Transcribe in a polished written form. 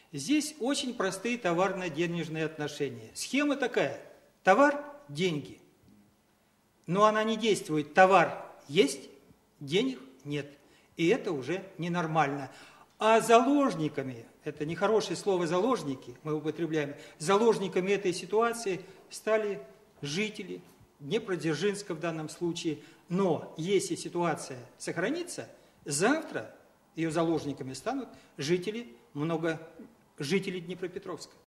Здесь очень простые товарно-денежные отношения. Схема такая. Товар – деньги. Но она не действует. Товар есть, денег нет. И это уже ненормально. А заложниками, это нехорошее слово «заложники», мы употребляем, заложниками этой ситуации стали жители Днепродзержинска в данном случае. Но если ситуация сохранится, завтра ее заложниками станут жители Днепропетровска.